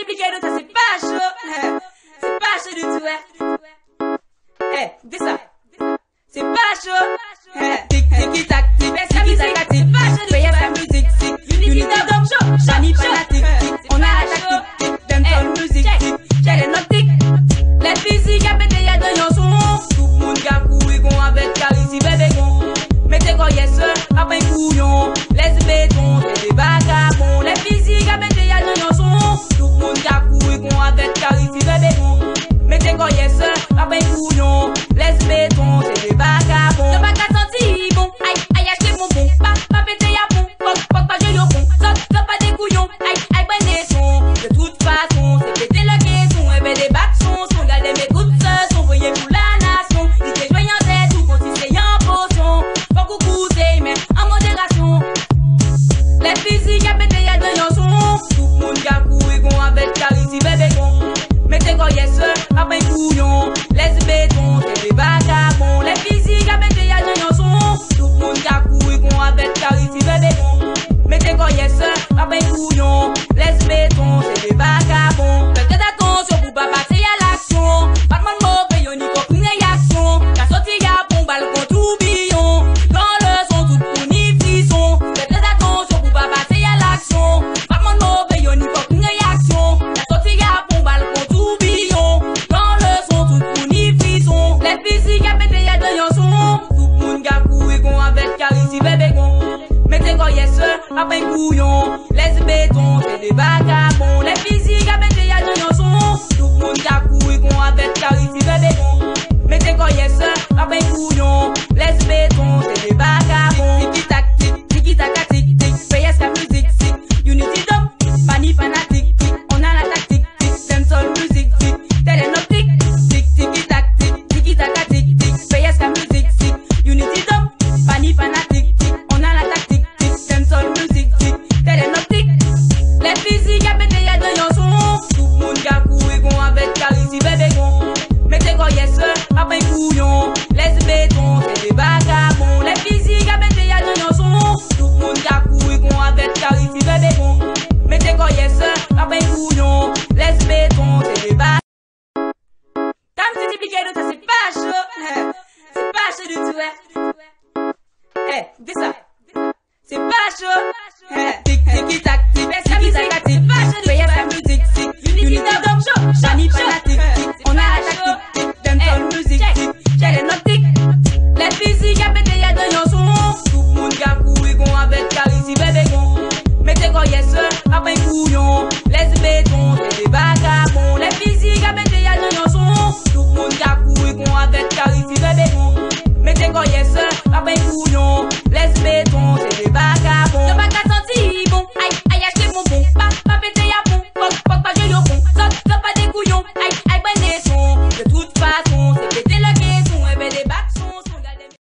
expliquer nous, ça c'est pas chaud. C'est pas chaud du tout, dis ça. C'est pas chaud. Tic tic tac tic tic tac tic. C'est pas chaud du tout. La musique, c'est Unity Dub Show. J'en fanatique. On a attaqué tic tic. Dancehall music tic. J'ai les notes tic. Les physiques à péter y'a de yon son. Tout le monde a couru gon avec Carici bébé gon. Mettez quoi yes, après couillon. Les bétons, c'est des vagabonds. Les physiques à péter y'a de yon son. Tout le monde a couru gon avec Carici bébé gon. Mettez quoi yes, après couillon. Les bétons, c'est des vagabonds. T'as pas qu'à sentir bon. Aïe, aïe, achetez mon bon. Pas péter y'a bon. Pas pas jouer au con. T'as pas des couillons. Aïe, aïe, bonne des sons. De toute façon, c'est péter le caisson. Et ben des bacs sont. Regardez mes coups de ce sont. Voyez pour la nation. Il s'est joint en tête ou consisté en potion. Pas beaucoup coûter, mais en modération. Les physiques à péter y'a de yon son. Tout le monde a couru gon avec Carici bébé gon. Mettez quoi yes, après couillon. Les bétons, c'est des vagabonds. Les physiques à péter y'a de yon son. Tout le monde a couru gon avec Carici bébé gon. Mettez quoi yes, après couillon. Les bétons, c'est des vagabonds. Faites attention pour pas passer à l'action. Pas de mauvais, y'en y faut une réaction. La sortie y'a bon balcon tourbillon. Dans le son, tout pour ni frisson. Faites attention pour pas passer à l'action. Pas de mauvais, y'en y faut une réaction. La sortie y'a bon balcon tourbillon. Dans le son, tout pour ni frisson. Les physiques à péter y'a de yon son. Tout le monde a couru gon avec Carici bébé gon. Mettez quoi yes, après couillon. Les bétons, c'est des vagabonds.